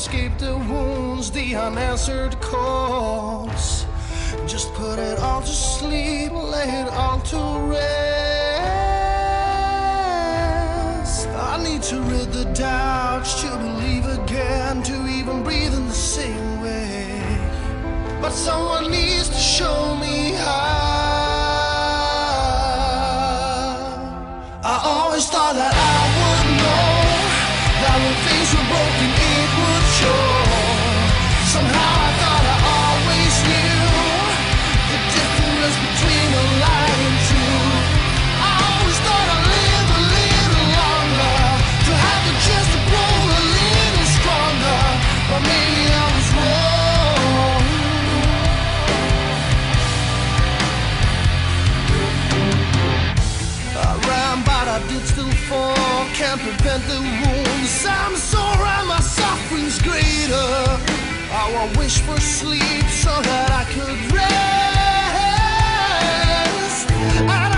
escape the wounds, the unanswered calls. Just put it all to sleep, lay it all to rest. I need to rid the doubts, to believe again, to even breathe in the same way. But someone needs to show me how. I always thought that I would know that when things were broken it would show. Somehow I thought I always knew the difference between a lie and truth. I always thought I'd live a little longer, to have the chance to grow a little stronger. But maybe I was wrong. I ran but I did still fall, can't prevent the wounds. I'm sore and my suffering's greater. I wish for sleep so that I could rest.